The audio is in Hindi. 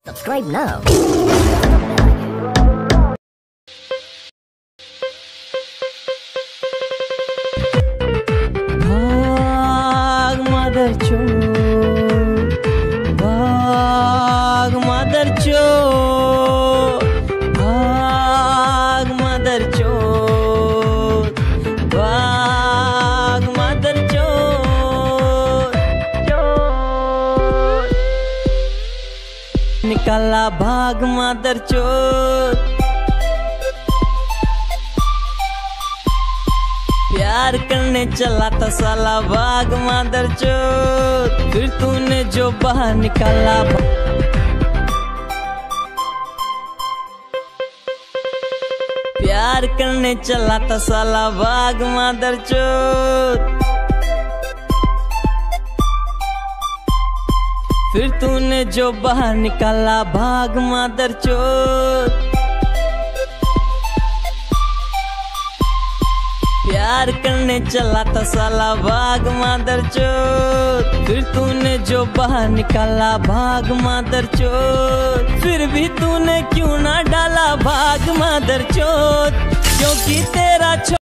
Subscribe now. भाग मदर चोद, भाग मदर चोद, भाग मदर चोद, भाग मदर चोद, चोद निकाला भाग मदर चोद। प्यार करने चला था साला भाग मदर चोद, फिर तूने जो बाहर निकाला। प्यार करने चला था साला भाग मदर चोद, फिर तूने जो बाहर निकाला भाग मदर चोद। प्यार करने चला था साला भाग मदर चोद, फिर तूने जो बाहर निकाला भाग मदर चोद। फिर भी तूने क्यों ना डाला भाग मदर चोद, क्योंकि तेरा